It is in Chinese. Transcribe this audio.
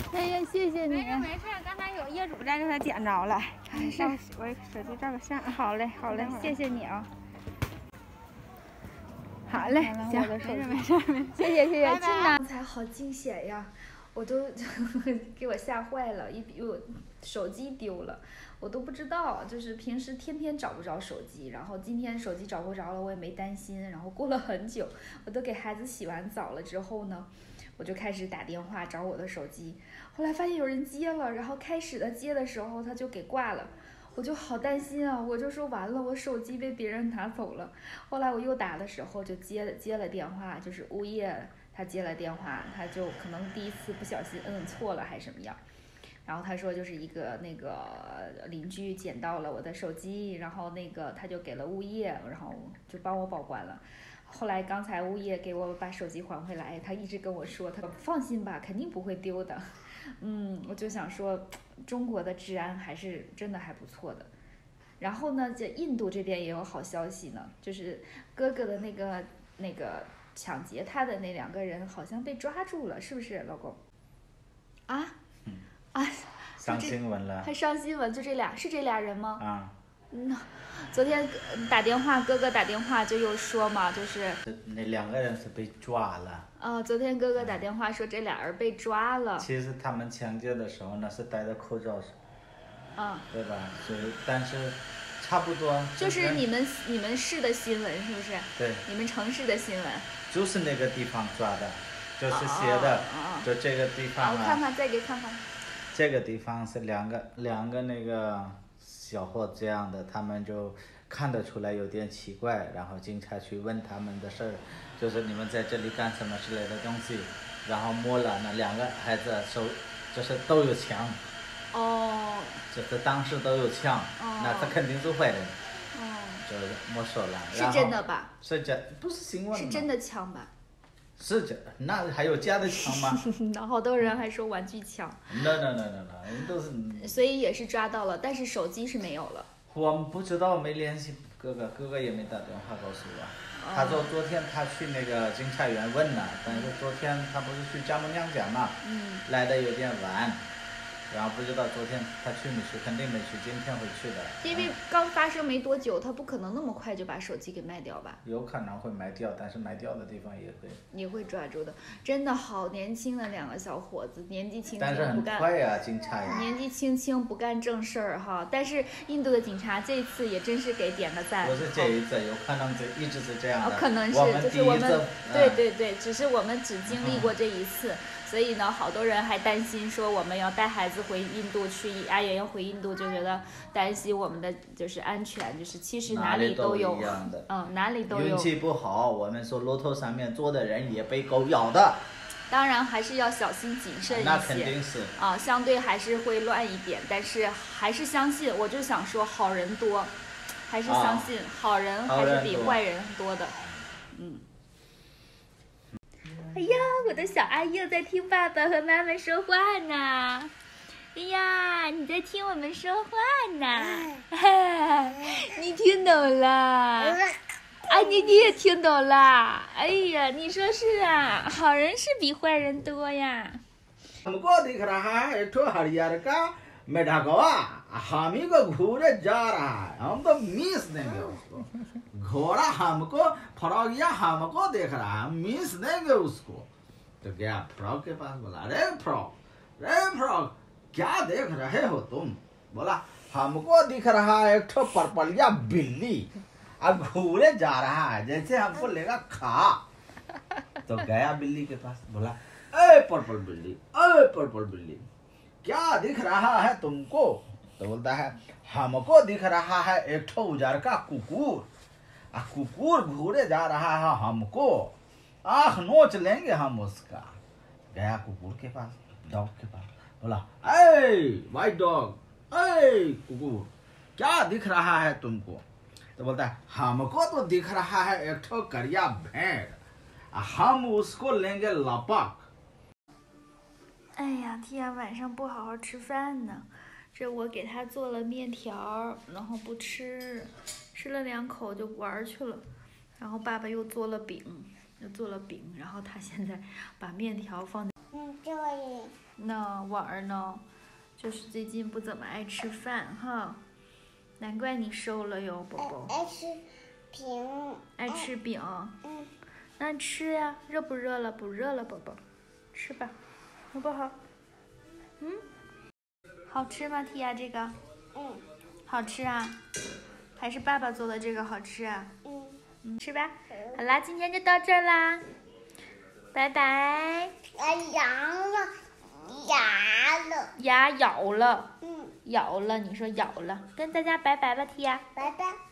哎呀，谢谢你。 没事，刚才有业主在这，他捡着了。 没事，我手机照个相。好嘞，好嘞，谢谢你啊。好嘞，行，没事，谢谢，谢谢，进来。刚才好惊险呀，我都给我吓坏了，因为我手机丢了，我都不知道，就是平时天天找不着手机，然后今天手机找不着了，我也没担心，然后过了很久，我都给孩子洗完澡了之后呢，我就开始打电话找我的手机，后来发现有人接了，然后开始的接的时候他就给挂了。我就好担心啊，我就说完了，我手机被别人拿走了。后来我又打的时候就接了电话，就是物业他接了电话，他就可能第一次不小心摁错了还是什么样。然后他说就是一个那个邻居捡到了我的手机，然后那个他就给了物业，然后就帮我保管了。后来刚才物业给我把手机还回来，他一直跟我说，他放心吧，肯定不会丢的。我就想说，中国的治安还是真的还不错的。然后呢，这印度这边也有好消息呢，就是哥哥的那个抢劫他的那2个人好像被抓住了，是不是，老公？ 上新闻了， 还上新闻，就这俩，是这俩人吗？ 啊。 昨天打电话，哥哥打电话就又说嘛，就是那2个人是被抓了。 昨天哥哥打电话说这俩人被抓了。 其实他们抢劫的时候呢是戴着口罩，对吧？所以但是差不多。 就是你们市的新闻是不是？ 对。 你们城市的新闻。 就是那个地方抓的，就是写的，就这个地方我看看，再给看看。 这个地方是两个那个小伙这样的，他们就看得出来有点奇怪，然后警察去问他们的事儿，就是你们在这里干什么之类的东西，然后摸了那2个孩子手，就是都有枪。就是当时都有枪，那他肯定是坏人。就没收了。 是真的吧？ 是真，不是新闻吗？ 是真的枪吧？ 是真，那还有假的枪吗？ 好多人还说玩具枪。 那都是。 所以也是抓到了，但是手机是没有了。 我们不知道，没联系哥哥也没打电话告诉我。他说昨天他去那个警察院问了，但是昨天他不是去丈母娘家嘛，来的有点晚。然后不知道昨天他去没去，肯定没去，今天会去的。 因为刚发生没多久，他不可能那么快就把手机给卖掉吧？ 有可能会卖掉，但是卖掉的地方也会抓住的。真的好年轻的2个小伙子，年纪轻轻但是很快呀，警察呀。 年纪轻轻不干正事儿哈，但是印度的警察这次也真是给点个赞。 不是这一次，有可能一直是这样的。 可能是，就是我们对，只是我们只经历过这一次。所以呢，好多人还担心说我们要带孩子回印度去，阿妍要回印度，就觉得担心我们的就是安全，就是其实哪里都有，哪里都有。 运气不好，我们说骆驼上面坐的人也被狗咬的。 当然还是要小心谨慎一些。 那肯定是。 相对还是会乱一点，但是还是相信，我就想说好人多，还是相信好人还是比坏人多的。哎呀，我的小阿佑在听爸爸和妈妈说话呢。哎呀，你在听我们说话呢。你听懂了？你也听懂了。哎呀，你说是啊，好人是比坏人多呀。 हमको दिख रहा है एक ठो हरियर का मेढकवा हामी को घूरे जा रहा है, हम तो मिस देंगे उसको। घोड़ा हमको फ्रॉगिया हमको देख रहा है, मिस देंगे उसको। तो गया फ्रॉग के पास, बोला रे फ्रॉग क्या देख रहे हो तुम? बोला हमको दिख रहा है एक ठो पर्पलिया बिल्ली, अब घूरे जा रहा है, जैसे हमको लेगा खा। तो गया बिल्ली के पास, बोला ए पर्पल बिल्ली क्या दिख रहा है तुमको? तो बोलता है हमको दिख रहा है एक ठो उजर का कुकुर, कुकुर घूरे जा रहा है हमको, आंख नोच लेंगे हम उसका। गया कुकुर के पास, डॉग के पास, बोला ए वाइट डॉग, ए कुकुर क्या दिख रहा है तुमको? तो बोलता है हमको तो दिख रहा है एक ठो करिया भेड़, हम उसको लेंगे लपक। 哎呀，天，晚上不好好吃饭呢。这我给他做了面条，然后不吃，吃了2口就玩去了。然后爸爸又做了饼，然后他现在把面条放在。 这里。 那婉儿呢，就是最近不怎么爱吃饭哈，难怪你瘦了哟，宝宝。 爱吃饼。 爱吃饼。 嗯。 那吃呀，热不热了？不热了，宝宝，吃吧，好不好？嗯，好吃吗，提亚这个？ 嗯。 好吃啊，还是爸爸做的这个好吃啊？ 嗯。 吃吧。好啦，今天就到这儿啦，拜拜。 牙了，牙了。 牙咬了。 嗯。 咬了，你说咬了，跟大家拜拜吧，提亚。 拜拜。